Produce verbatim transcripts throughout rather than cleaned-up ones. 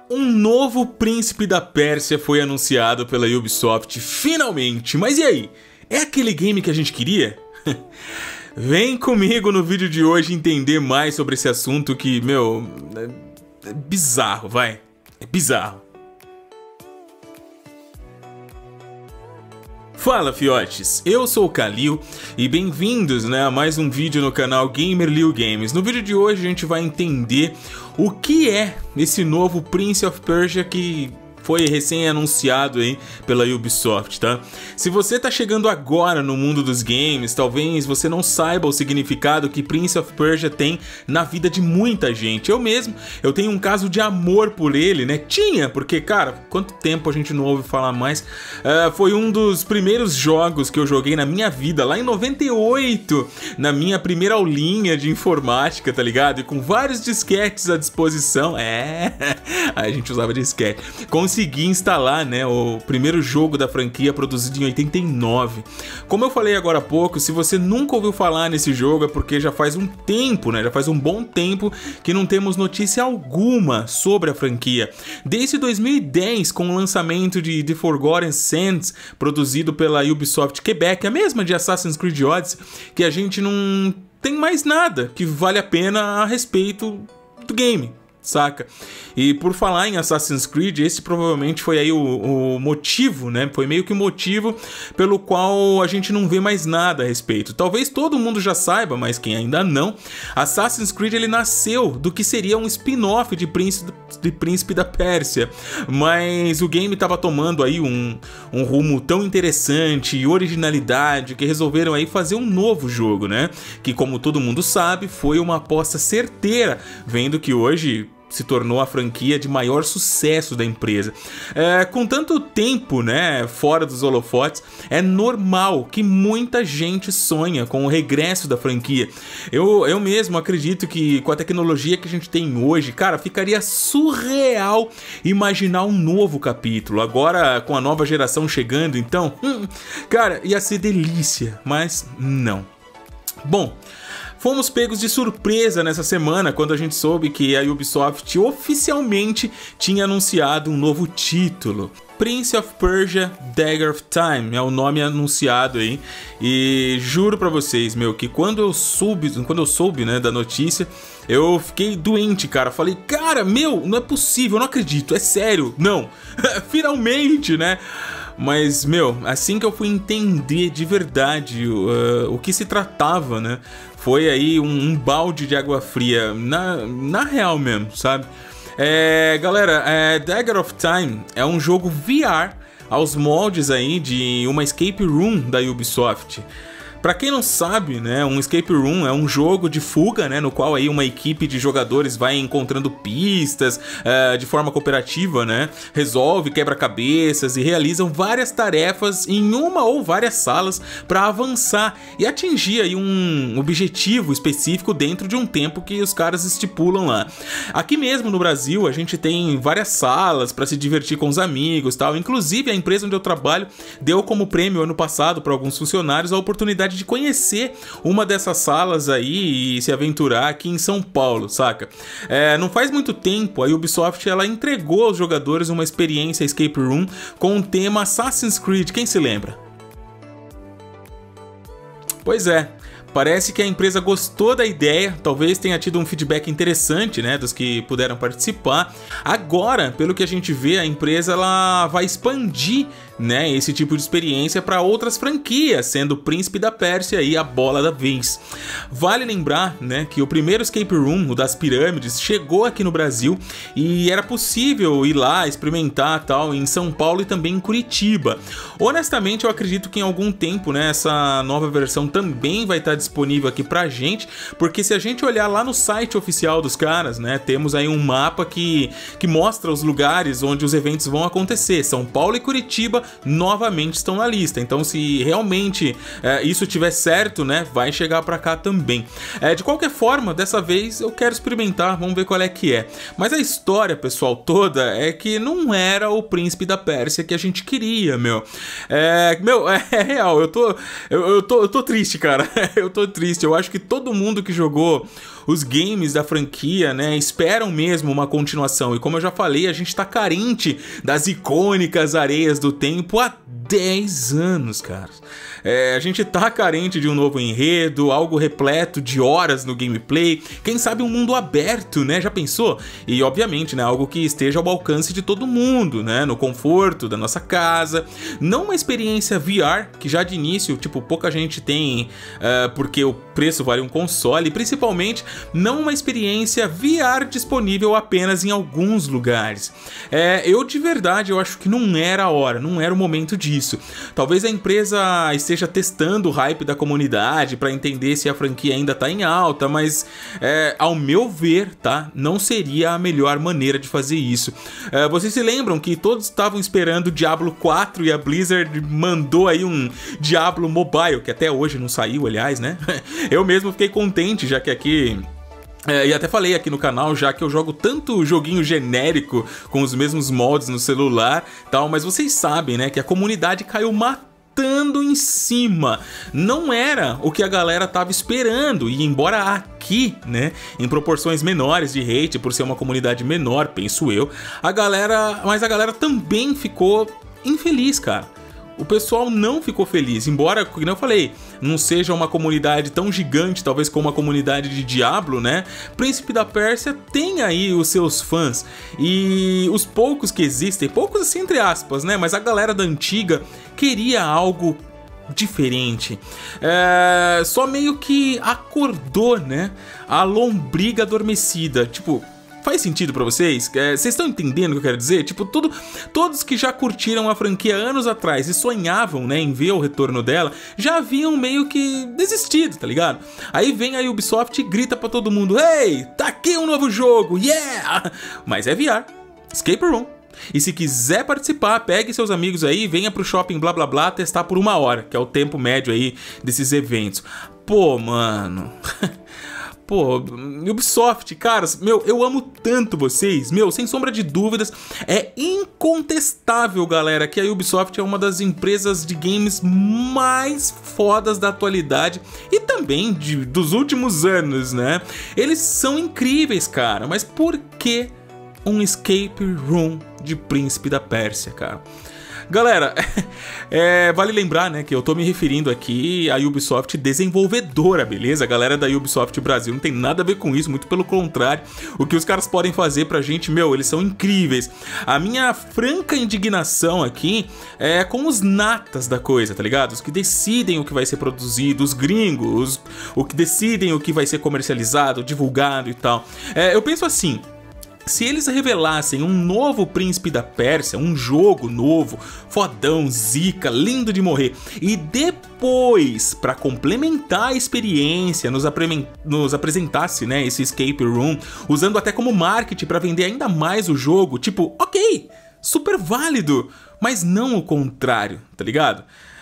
Um novo Príncipe da Pérsia foi anunciado pela Ubisoft, finalmente! Mas e aí? É aquele game que a gente queria? Vem comigo no vídeo de hoje entender mais sobre esse assunto que, meu, é bizarro, vai. É bizarro. Fala, fiotes! Eu sou o Kalil e bem-vindos, né, a mais um vídeo no canal Gamerlil Games. No vídeo de hoje a gente vai entender o que é esse novo Prince of Persia que foi recém-anunciado aí pela Ubisoft, tá? Se você tá chegando agora no mundo dos games, talvez você não saiba o significado que Prince of Persia tem na vida de muita gente. Eu mesmo, eu tenho um caso de amor por ele, né? Tinha, porque, cara, quanto tempo a gente não ouve falar mais. Uh, foi um dos primeiros jogos que eu joguei na minha vida, lá em noventa e oito, na minha primeira aulinha de informática, tá ligado? E com vários disquetes à disposição. É, a gente usava disquete. Consegui instalar, né, o primeiro jogo da franquia produzido em oitenta e nove. Como eu falei agora há pouco, se você nunca ouviu falar nesse jogo é porque já faz um tempo, né, já faz um bom tempo que não temos notícia alguma sobre a franquia. Desde dois mil e dez, com o lançamento de The Forgotten Sands, produzido pela Ubisoft Quebec, a mesma de Assassin's Creed Odyssey, que a gente não tem mais nada que vale a pena a respeito do game, saca? E por falar em Assassin's Creed, esse provavelmente foi aí o, o motivo, né? Foi meio que o motivo pelo qual a gente não vê mais nada a respeito. Talvez todo mundo já saiba, mas quem ainda não, Assassin's Creed ele nasceu do que seria um spin-off de Príncipe, de Príncipe da Pérsia. Mas o game estava tomando aí um, um rumo tão interessante e originalidade que resolveram aí fazer um novo jogo, né? Que, como todo mundo sabe, foi uma aposta certeira, vendo que hoje se tornou a franquia de maior sucesso da empresa. É, com tanto tempo, né, fora dos holofotes, é normal que muita gente sonha com o regresso da franquia. Eu, eu mesmo acredito que com a tecnologia que a gente tem hoje, cara, ficaria surreal imaginar um novo capítulo. Agora, com a nova geração chegando, então, hum, cara, ia ser delícia, mas não. Bom, fomos pegos de surpresa nessa semana quando a gente soube que a Ubisoft oficialmente tinha anunciado um novo título. Prince of Persia: Dagger of Time é o nome anunciado aí. E juro pra vocês, meu, que quando eu soube, quando eu soube, né, da notícia, eu fiquei doente, cara. Falei, cara, meu, não é possível, eu não acredito, é sério, não. Finalmente, né? Mas, meu, assim que eu fui entender de verdade uh, o que se tratava, né? Foi aí um, um balde de água fria, na, na real mesmo, sabe? É, galera, é, Dagger of Time é um jogo V R aos moldes aí de uma escape room da Ubisoft. Pra quem não sabe, né, um escape room é um jogo de fuga, né, no qual aí uma equipe de jogadores vai encontrando pistas uh, de forma cooperativa, né, resolve quebra-cabeças e realizam várias tarefas em uma ou várias salas para avançar e atingir aí um objetivo específico dentro de um tempo que os caras estipulam lá. Aqui mesmo no Brasil a gente tem várias salas para se divertir com os amigos, tal. Inclusive a empresa onde eu trabalho deu como prêmio ano passado para alguns funcionários a oportunidade de conhecer uma dessas salas aí e se aventurar aqui em São Paulo, saca? É, não faz muito tempo a Ubisoft ela entregou aos jogadores uma experiência escape room com o tema Assassin's Creed, quem se lembra? Pois é. Parece que a empresa gostou da ideia, talvez tenha tido um feedback interessante, né, dos que puderam participar. Agora, pelo que a gente vê, a empresa ela vai expandir, né, esse tipo de experiência para outras franquias, sendo o Príncipe da Pérsia aí a bola da vez. Vale lembrar, né, que o primeiro escape room, o das pirâmides, chegou aqui no Brasil e era possível ir lá experimentar tal em São Paulo e também em Curitiba. Honestamente, eu acredito que em algum tempo, né, essa nova versão também vai estar disponível aqui pra gente, porque se a gente olhar lá no site oficial dos caras, né, temos aí um mapa que, que mostra os lugares onde os eventos vão acontecer. São Paulo e Curitiba novamente estão na lista, então se realmente é, isso tiver certo, né, vai chegar pra cá também. É, de qualquer forma, dessa vez eu quero experimentar, vamos ver qual é que é. Mas a história, pessoal, toda é que não era o Príncipe da Pérsia que a gente queria, meu. É, meu, é, é real, eu tô, eu, eu, tô, eu tô triste, cara. Eu tô triste. Eu acho que todo mundo que jogou os games da franquia, né, esperam mesmo uma continuação. E como eu já falei, a gente tá carente das icônicas areias do tempo há dez anos, cara. É, a gente tá carente de um novo enredo, algo repleto de horas no gameplay, quem sabe um mundo aberto, né? Já pensou? E obviamente, né, algo que esteja ao alcance de todo mundo, né? No conforto da nossa casa. Não uma experiência V R, que já de início, tipo, pouca gente tem, uh, porque o preço vale um console, e principalmente não uma experiência V R disponível apenas em alguns lugares. É, eu de verdade, eu acho que não era a hora, não era o momento disso. Talvez a empresa esteja testando o hype da comunidade para entender se a franquia ainda tá em alta, mas é, ao meu ver, tá, não seria a melhor maneira de fazer isso. É, vocês se lembram que todos estavam esperando Diablo quatro e a Blizzard mandou aí um Diablo Mobile, que até hoje não saiu, aliás, né? Eu mesmo fiquei contente, já que aqui... É, e até falei aqui no canal já que eu jogo tanto joguinho genérico com os mesmos mods no celular tal, mas vocês sabem, né, que a comunidade caiu matando em cima. Não era o que a galera tava esperando, e embora aqui, né, em proporções menores de hate, por ser uma comunidade menor, penso eu, a galera, mas a galera também ficou infeliz, cara. O pessoal não ficou feliz, embora, como eu falei, não seja uma comunidade tão gigante, talvez como a comunidade de Diablo, né? Príncipe da Pérsia tem aí os seus fãs, e os poucos que existem, poucos assim entre aspas, né? Mas a galera da antiga queria algo diferente. É, só meio que acordou, né? A lombriga adormecida, tipo... Faz sentido pra vocês? É, vocês estão entendendo o que eu quero dizer? Tipo, tudo, todos que já curtiram a franquia anos atrás e sonhavam, né, em ver o retorno dela, já haviam meio que desistido, tá ligado? Aí vem a Ubisoft e grita pra todo mundo: "Ei, tá aqui um novo jogo, yeah!" Mas é V R, Escape Room. E se quiser participar, pegue seus amigos aí, venha pro shopping blá blá blá testar por uma hora, que é o tempo médio aí desses eventos. Pô, mano... Pô, Ubisoft, caras, meu, eu amo tanto vocês, meu, sem sombra de dúvidas, é incontestável, galera, que a Ubisoft é uma das empresas de games mais fodas da atualidade e também de, dos últimos anos, né? Eles são incríveis, cara, mas por que um escape room de Príncipe da Pérsia, cara? Galera, é, vale lembrar, né, que eu tô me referindo aqui à Ubisoft desenvolvedora, beleza? A galera da Ubisoft Brasil não tem nada a ver com isso, muito pelo contrário. O que os caras podem fazer pra gente, meu, eles são incríveis. A minha franca indignação aqui é com os natas da coisa, tá ligado? Os que decidem o que vai ser produzido, os gringos, os, o que decidem o que vai ser comercializado, divulgado e tal. É, eu penso assim... Se eles revelassem um novo Príncipe da Pérsia, um jogo novo, fodão, zica, lindo de morrer, e depois, para complementar a experiência, nos, apre nos apresentasse, né, esse escape room, usando até como marketing para vender ainda mais o jogo, tipo, ok, super válido, mas não o contrário, tá ligado?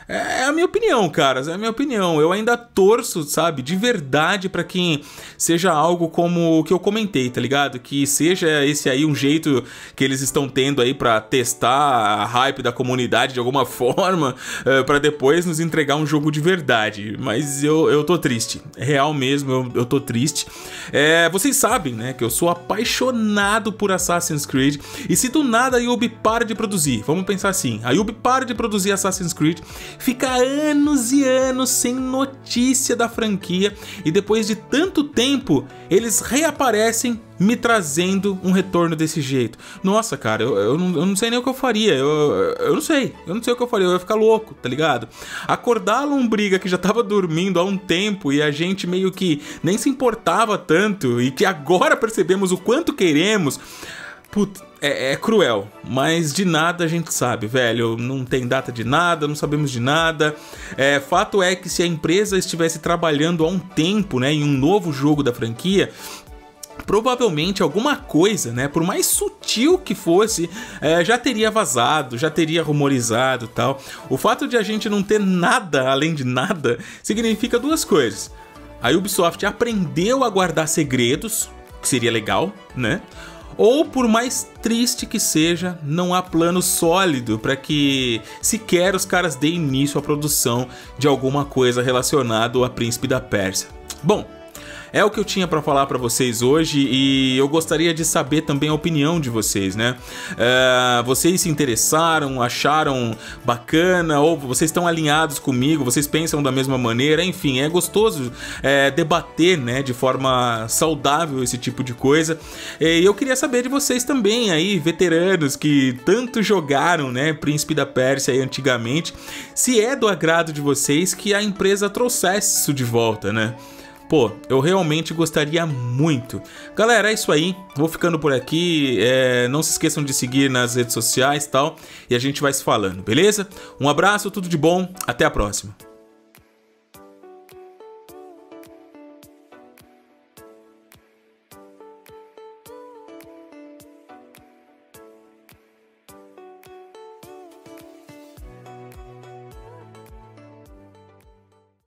É a minha opinião, caras, é a minha opinião. Eu ainda torço, sabe, de verdade pra que seja algo como o que eu comentei, tá ligado? Que seja esse aí um jeito que eles estão tendo aí pra testar a hype da comunidade de alguma forma, uh, pra depois nos entregar um jogo de verdade. Mas eu, eu tô triste, real mesmo, eu, eu tô triste. É, vocês sabem, né, que eu sou apaixonado por Assassin's Creed, e se do nada a Ubi para de produzir, vamos pensar assim, a Ubi para de produzir Assassin's Creed, fica anos e anos sem notícia da franquia, e depois de tanto tempo, eles reaparecem me trazendo um retorno desse jeito. Nossa, cara, eu, eu, não, eu não sei nem o que eu faria, eu, eu não sei, eu não sei o que eu faria, eu ia ficar louco, tá ligado? Acordar a lombriga que já tava dormindo há um tempo e a gente meio que nem se importava tanto, e que agora percebemos o quanto queremos... Puta, é, é cruel, mas de nada a gente sabe, velho. Não tem data de nada, não sabemos de nada. É, fato é que se a empresa estivesse trabalhando há um tempo, né, em um novo jogo da franquia, provavelmente alguma coisa, né, por mais sutil que fosse, é, já teria vazado, já teria rumorizado e tal. O fato de a gente não ter nada além de nada significa duas coisas. A Ubisoft aprendeu a guardar segredos, que seria legal, né? Ou, por mais triste que seja, não há plano sólido para que sequer os caras deem início à produção de alguma coisa relacionada a Príncipe da Pérsia. Bom, é o que eu tinha para falar para vocês hoje e eu gostaria de saber também a opinião de vocês, né? Uh, vocês se interessaram, acharam bacana, ou vocês estão alinhados comigo, vocês pensam da mesma maneira, enfim, é gostoso é, debater, né, de forma saudável esse tipo de coisa. E eu queria saber de vocês também aí, veteranos que tanto jogaram, né, Príncipe da Pérsia aí antigamente, se é do agrado de vocês que a empresa trouxesse isso de volta, né? Pô, eu realmente gostaria muito. Galera, é isso aí. Vou ficando por aqui. É, não se esqueçam de seguir nas redes sociais e tal. E a gente vai se falando, beleza? Um abraço, tudo de bom. Até a próxima.